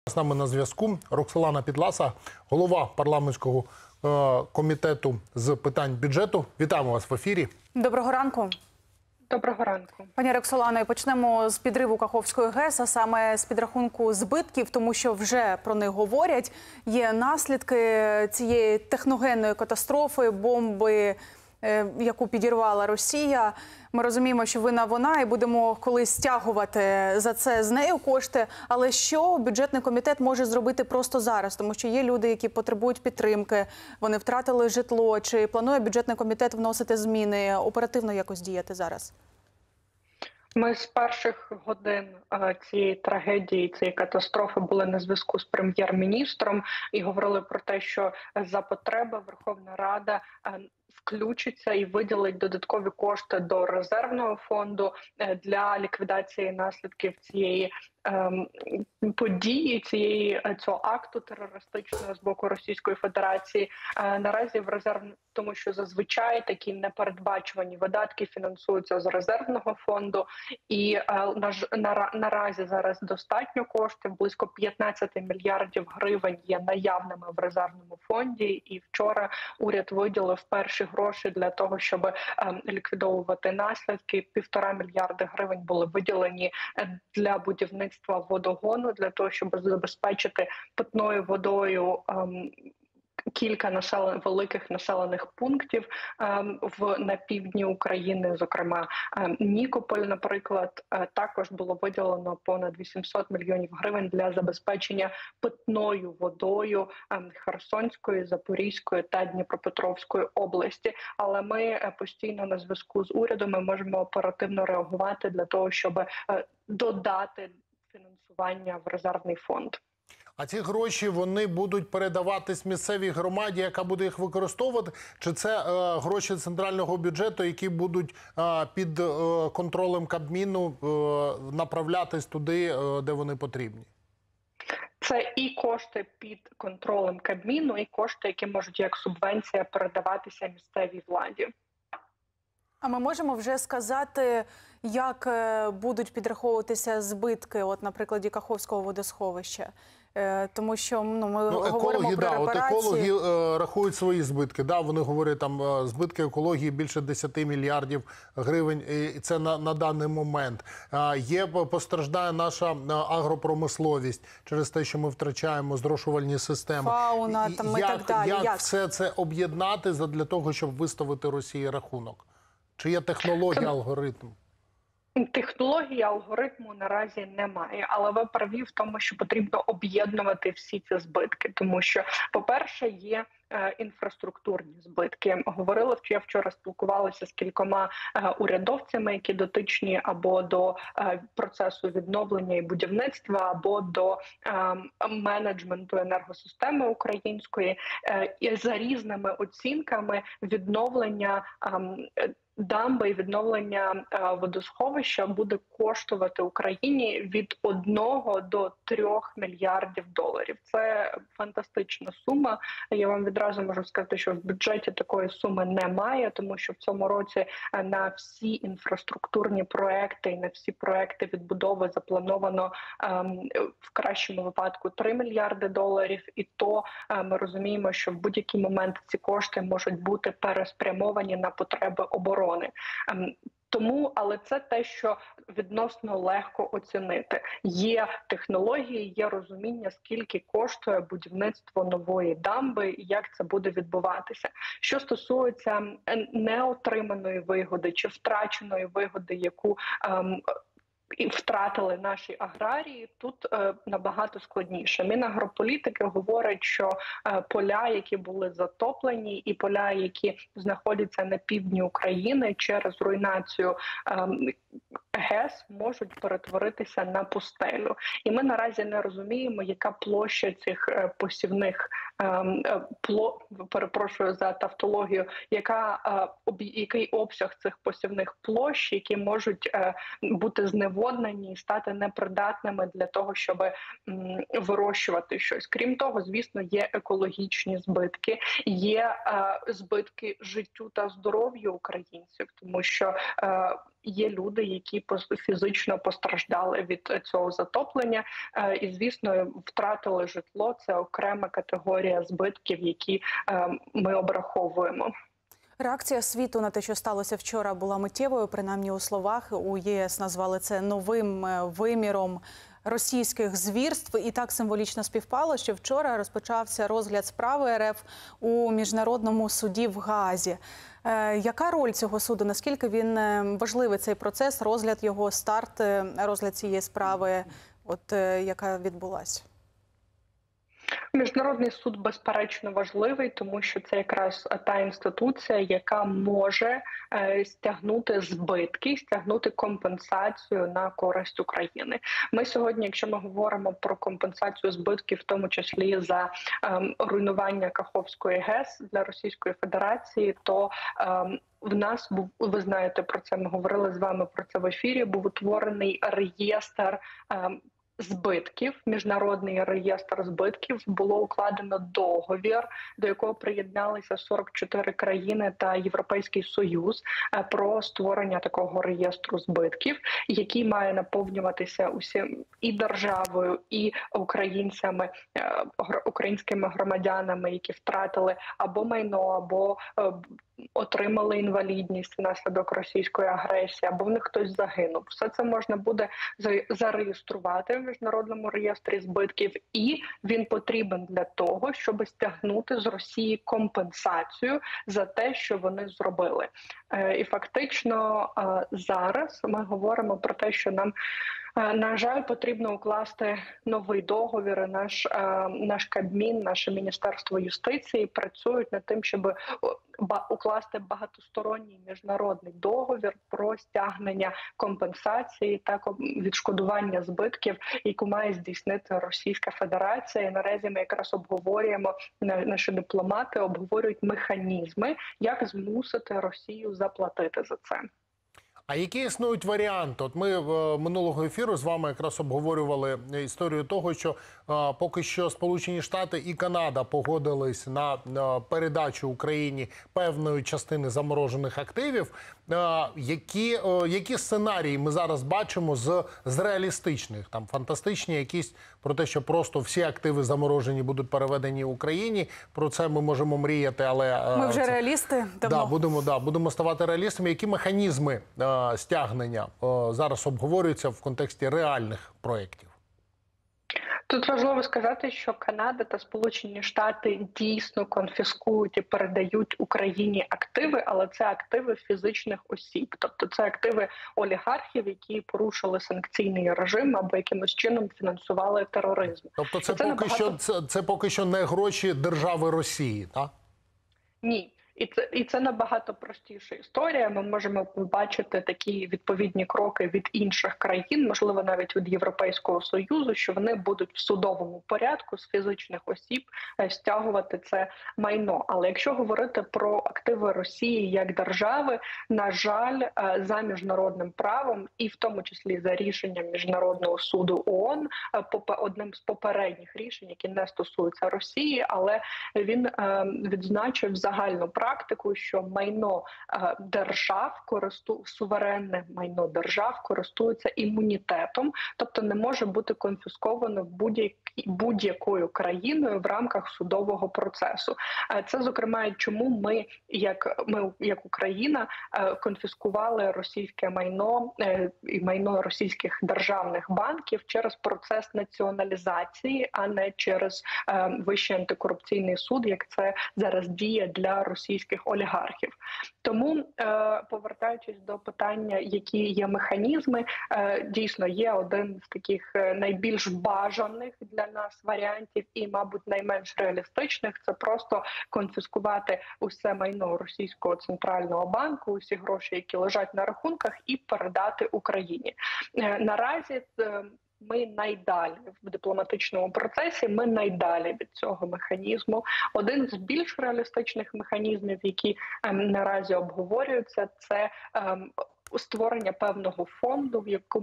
З нами на зв'язку Роксолана Підласа, голова парламентського комітету з питань бюджету. Вітаємо вас в ефірі. Доброго ранку. Доброго ранку. Пані Роксолано, почнемо з підриву Каховської ГЕС, а саме з підрахунку збитків, тому що вже про них говорять. Є наслідки цієї техногенної катастрофи, бомби, яку підірвала Росія. Ми розуміємо, що вина вона, і будемо колись стягувати за це з нею кошти. Але що бюджетний комітет може зробити просто зараз? Тому що є люди, які потребують підтримки, вони втратили житло. Чи планує бюджетний комітет вносити зміни, оперативно якось діяти зараз? Ми з перших годин цієї трагедії, цієї катастрофи були на зв'язку з прем'єр-міністром і говорили про те, що за потреби Верховна Рада включиться і виділить додаткові кошти до резервного фонду для ліквідації наслідків цієї події, цього акту терористичного з боку Російської Федерації. Наразі в резерв, тому що зазвичай такі непередбачувані видатки фінансуються з резервного фонду, і наразі зараз достатньо коштів, близько 15 мільярдів гривень є наявними в резервному фонді, і вчора уряд виділив перші гроші для того, щоб ліквідовувати наслідки. 1,5 мільярда гривень були виділені для будівництва водогону, для того, щоб забезпечити питною водою кілька великих населених пунктів на півдні України, зокрема Нікополь, наприклад. Також було виділено понад 800 мільйонів гривень для забезпечення питною водою Херсонської, Запорізької та Дніпропетровської області. Але ми постійно на зв'язку з урядом, ми можемо оперативно реагувати для того, щоб додати фінансування в резервний фонд. А ці гроші, вони будуть передаватись місцевій громаді, яка буде їх використовувати? Чи це гроші центрального бюджету, які будуть під контролем Кабміну направлятись туди, де вони потрібні? Це і кошти під контролем Кабміну, і кошти, які можуть як субвенція передаватися місцевій владі. А ми можемо вже сказати, як будуть підраховуватися збитки, от на прикладі Каховського водосховища? Тому що ми говоримо про репарації. Екологи рахують свої збитки. Да, вони говорять, там збитки екології більше 10 мільярдів гривень, і це на даний момент. Постраждає наша агропромисловість через те, що ми втрачаємо зрошувальні системи. Фауна, там і так далі. Як все це об'єднати для того, щоб виставити Росії рахунок? Чи є технологія, алгоритм? Технології, алгоритму наразі немає, але ви праві в тому, що потрібно об'єднувати всі ці збитки, тому що, по-перше, є інфраструктурні збитки. Я вчора спілкувалася з кількома урядовцями, які дотичні або до процесу відновлення і будівництва, або до менеджменту енергосистеми української. І за різними оцінками відновлення дамби і відновлення водосховища буде коштувати Україні від 1 до 3 мільярдів доларів. Це фантастична сума. Я вам відразу можу сказати, що в бюджеті такої суми немає, тому що в цьому році на всі інфраструктурні проекти і на всі проекти відбудови заплановано в кращому випадку 3 мільярди доларів. І то ми розуміємо, що в будь-який момент ці кошти можуть бути переспрямовані на потреби оборони. Але це те, що відносно легко оцінити. Є технології, є розуміння, скільки коштує будівництво нової дамби і як це буде відбуватися. Що стосується неотриманої вигоди чи втраченої вигоди, яку і втратили наші аграрії, тут набагато складніше. Мінагрополітики говорить, що поля, які були затоплені, і поля, які знаходяться на півдні України через руйнацію ГЕС, можуть перетворитися на пустелю. І ми наразі не розуміємо, яка площа цих посівних, перепрошую за тавтологію, який обсяг цих посівних площ, які можуть бути зневоднені і стати непридатними для того, щоб вирощувати щось. Крім того, звісно, є екологічні збитки, є збитки життю та здоров'ю українців, тому що є люди, які фізично постраждали від цього затоплення. І, звісно, втратили житло. Це окрема категорія збитків, які ми обраховуємо. Реакція світу на те, що сталося вчора, була миттєвою, принаймні у словах. У ЄС назвали це новим виміром російських звірств. І так символічно співпало, що вчора розпочався розгляд справи РФ у Міжнародному суді в Гаазі. Яка роль цього суду? Наскільки він важливий, цей процес, розгляд його, старт, розгляд цієї справи, яка відбулася? Міжнародний суд, безперечно, важливий, тому що це якраз та інституція, яка може стягнути збитки, стягнути компенсацію на користь України. Ми сьогодні, якщо ми говоримо про компенсацію збитків, в тому числі за руйнування Каховської ГЕС для Російської Федерації, то в нас був, ви знаєте про це, ми говорили з вами про це в ефірі, був утворений реєстр збитків, міжнародний реєстр збитків, було укладено договір, до якого приєдналися 44 країни та Європейський Союз про створення такого реєстру збитків, який має наповнюватися усім і державою, і українцями, українськими громадянами, які втратили або майно, або отримали інвалідність внаслідок російської агресії, або в них хтось загинув. Все це можна буде зареєструвати в Міжнародному реєстрі збитків, і він потрібен для того, щоб стягнути з Росії компенсацію за те, що вони зробили. І фактично зараз ми говоримо про те, що нам, на жаль, потрібно укласти новий договір. Наш Кабмін, наше Міністерство юстиції працюють над тим, щоб укласти багатосторонній міжнародний договір про стягнення компенсації та відшкодування збитків, яку має здійснити Російська Федерація. І наразі ми якраз обговорюємо, наші дипломати обговорюють механізми, як змусити Росію заплатити за це. А які існують варіанти? От ми минулого ефіру з вами якраз обговорювали історію того, що поки що Сполучені Штати і Канада погодились на передачу Україні певної частини заморожених активів. Які сценарії ми зараз бачимо з реалістичних? Там фантастичні якісь про те, що просто всі активи заморожені будуть переведені Україні. Про це ми можемо мріяти, але... Ми вже реалісти давно. Будемо ставати реалістами. Які механізми стягнення зараз обговорюються в контексті реальних проєктів? Тут важливо сказати, що Канада та Сполучені Штати дійсно конфіскують і передають Україні активи, але це активи фізичних осіб. Тобто це активи олігархів, які порушили санкційний режим або якимось чином фінансували тероризм. Тобто це поки що не гроші держави Росії, так? Ні. І це набагато простіша історія. Ми можемо побачити такі відповідні кроки від інших країн, можливо, навіть від Європейського Союзу, що вони будуть в судовому порядку з фізичних осіб стягувати це майно. Але якщо говорити про активи Росії як держави, на жаль, за міжнародним правом і в тому числі за рішенням Міжнародного суду ООН, одним з попередніх рішень, які не стосуються Росії, але він відзначив загальну практику, що майно держав, суверенне майно держав користується імунітетом, тобто не може бути конфісковано будь-якою країною в рамках судового процесу. Це, зокрема, чому ми, як Україна, конфіскували російське майно і майно російських державних банків через процес націоналізації, а не через Вищий антикорупційний суд, як це зараз діє для російських олігархів. Тому, повертаючись до питання, які є механізми, дійсно є один з таких найбільш бажаних для нас варіантів і, мабуть, найменш реалістичних – це просто конфіскувати усе майно Російського центрального банку, усі гроші, які лежать на рахунках, і передати Україні. Наразі ми найдалі в дипломатичному процесі, ми найдалі від цього механізму. Один з більш реалістичних механізмів, які наразі обговорюються, це створення певного фонду, в якому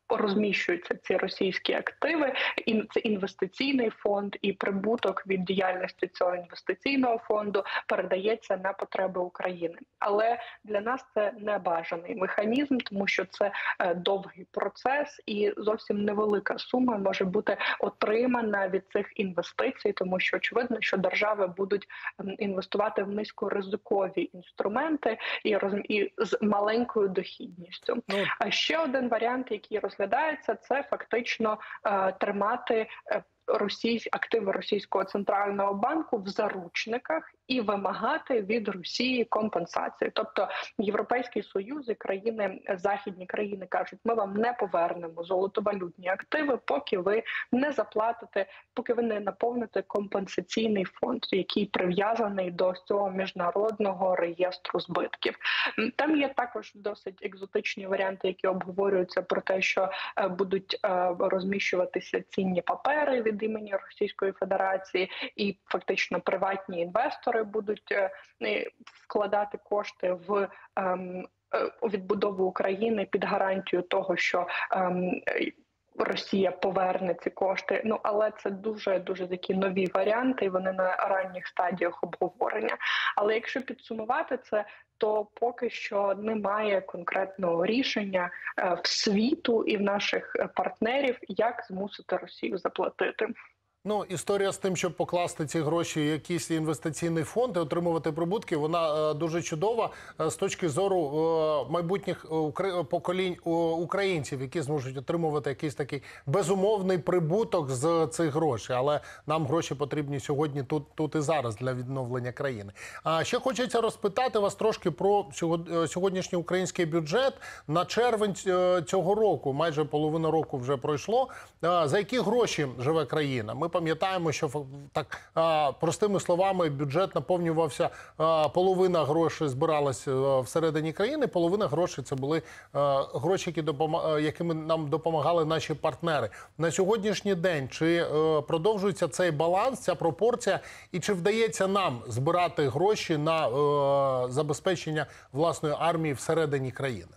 розміщуються ці російські активи, і це інвестиційний фонд, і прибуток від діяльності цього інвестиційного фонду передається на потреби України. Але для нас це не бажаний механізм, тому що це довгий процес і зовсім невелика сума може бути отримана від цих інвестицій, тому що очевидно, що держави будуть інвестувати в низькоризикові інструменти і з маленькою дохідністю. А ще один варіант, який розглядається, це фактично тримати активи Російського центрального банку в заручниках і вимагати від Росії компенсації. Тобто Європейський Союз і західні країни кажуть, ми вам не повернемо золотовалютні активи, поки ви не заплатите, поки ви не наповните компенсаційний фонд, який прив'язаний до цього міжнародного реєстру збитків. Там є також досить екзотичні варіанти, які обговорюються про те, що будуть розміщуватися цінні папери від імені Російської Федерації, і фактично приватні інвестори будуть вкладати кошти в відбудову України під гарантію того, що Росія поверне ці кошти. Але це дуже такі нові варіанти, і вони на ранніх стадіях обговорення. Але якщо підсумувати це, то поки що немає конкретного рішення в світу і в наших партнерів, як змусити Росію заплатити. Історія з тим, щоб покласти ці гроші в якийсь інвестиційний фонд і отримувати прибутки, вона дуже чудова з точки зору майбутніх поколінь українців, які зможуть отримувати якийсь такий безумовний прибуток з цих грошей. Але нам гроші потрібні сьогодні, тут і зараз для відновлення країни. А ще хочеться розпитати вас трошки про сьогоднішній український бюджет. На червень цього року, майже половина року вже пройшло. За які гроші живе країна? Ми пам'ятаємо, що так простими словами бюджет наповнювався, половина грошей збиралась всередині країни, половина грошей це були гроші, якими нам допомагали наші партнери. На сьогоднішній день чи продовжується цей баланс, ця пропорція, і чи вдається нам збирати гроші на забезпечення власної армії всередині країни?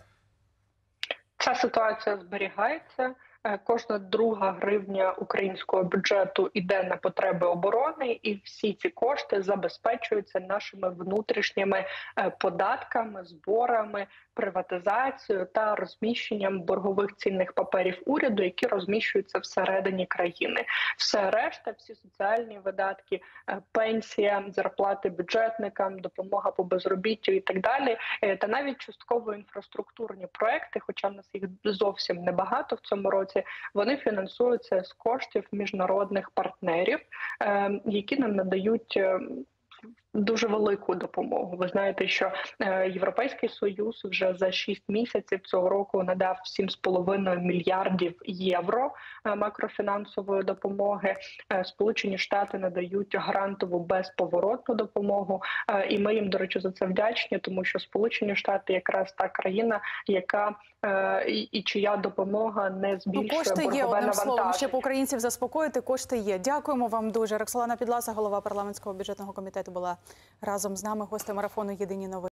Ця ситуація зберігається. Кожна друга гривня українського бюджету йде на потреби оборони, і всі ці кошти забезпечуються нашими внутрішніми податками, зборами, приватизацією та розміщенням боргових цінних паперів уряду, які розміщуються всередині країни. Все решта, всі соціальні видатки, пенсія, зарплати бюджетникам, допомога по безробіттю і так далі, та навіть частково інфраструктурні проекти, хоча в нас їх зовсім небагато в цьому році, вони фінансуються з коштів міжнародних партнерів, які нам надають дуже велику допомогу. Ви знаєте, що Європейський Союз вже за 6 місяців цього року надав 7,5 мільярдів євро макрофінансової допомоги. Сполучені Штати надають грантову безповоротну допомогу. І ми їм, до речі, за це вдячні, тому що Сполучені Штати якраз та країна, яка і чия допомога не збільшує боргове навантаження. Кошти є, одним словом, щоб українців заспокоїти, кошти є. Дякуємо вам дуже. Роксолана Підласа, голова парламентського бюджетного комітету, була разом з нами, гостем марафону «Єдині новини».